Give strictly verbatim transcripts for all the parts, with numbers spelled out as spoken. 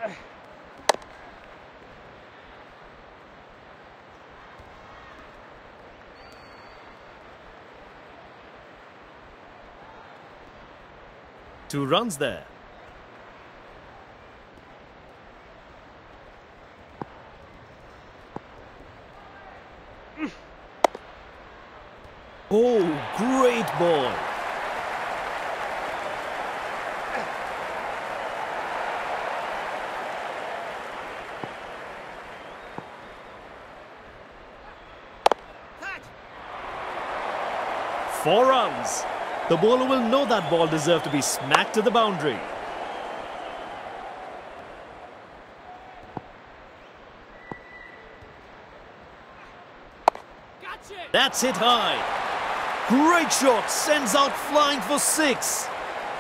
Two runs there. Oh, great ball. Four runs. The bowler will know that ball deserved to be smacked to the boundary. That's hit high. Great shot, sends out flying for six.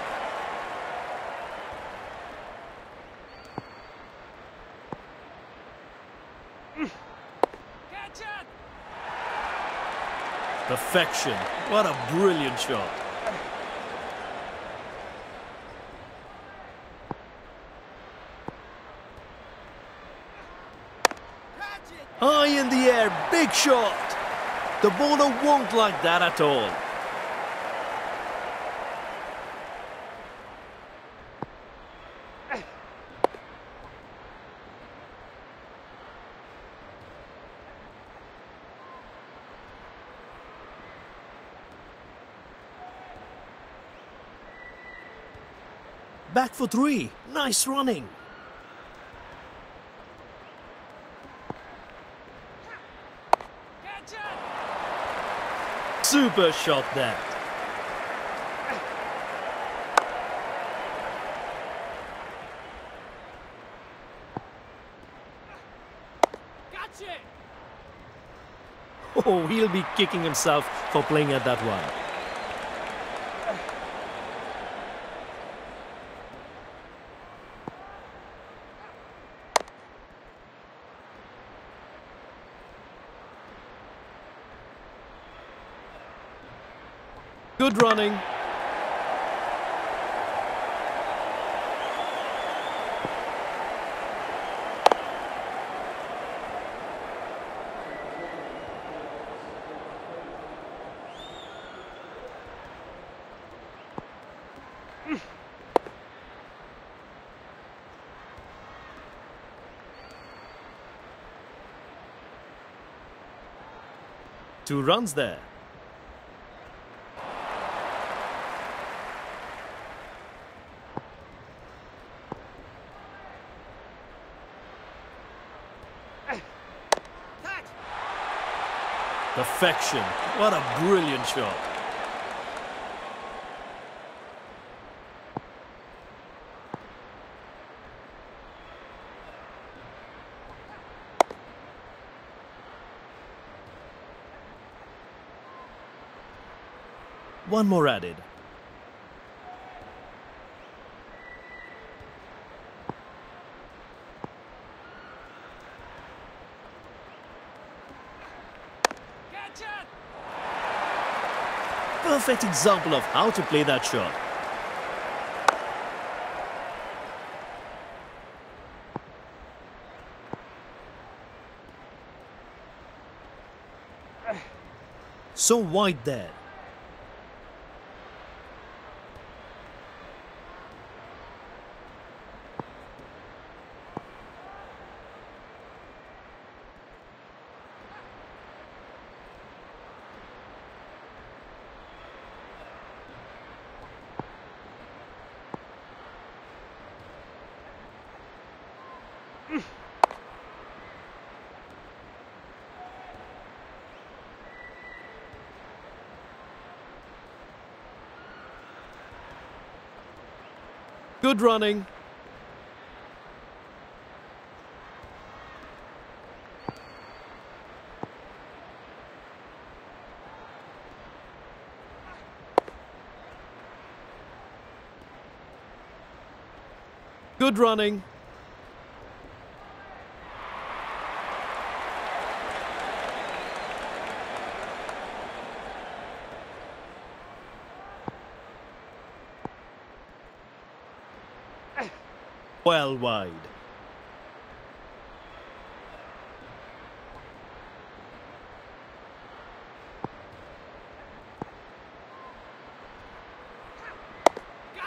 Perfection. What a brilliant shot. High in the air, big shot. The bowler won't like that at all. Back for three. Nice running. Super shot that. Oh, he'll be kicking himself for playing at that one. Good running. Two runs there. Perfection. What a brilliant shot. One more added. Perfect example of how to play that shot. So wide there. Good running. Good running. Well wide.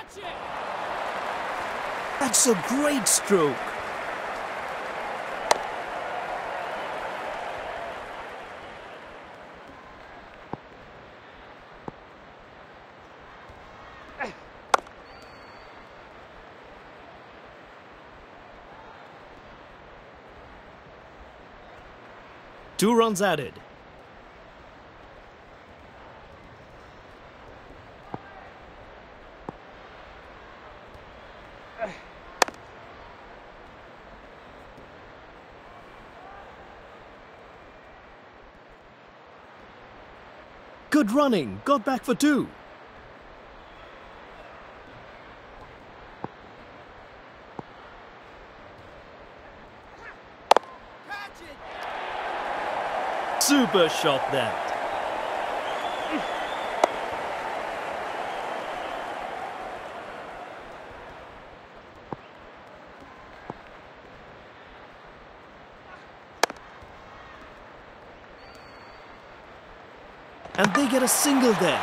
That's a great stroke. Two runs added. Good running, got back for two. Super shot that. And they get a single there.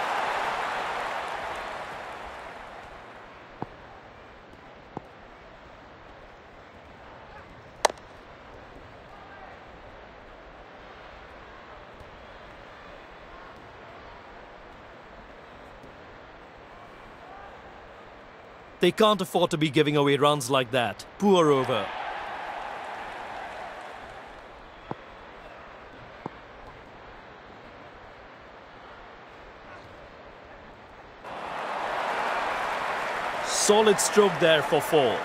They can't afford to be giving away runs like that. Poor over. Solid stroke there for four.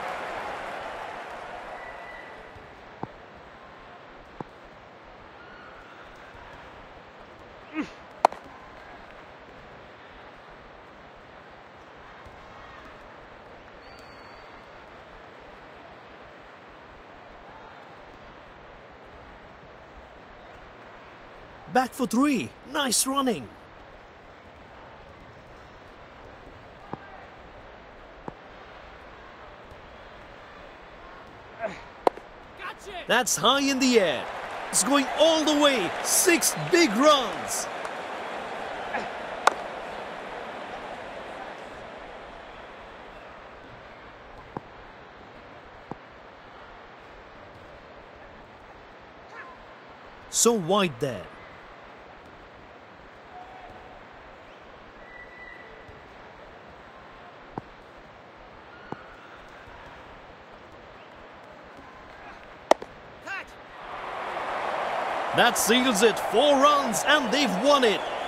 Back for three. Nice running. That's high in the air. It's going all the way. Six big runs. So wide there. That seals it. Four runs and they've won it.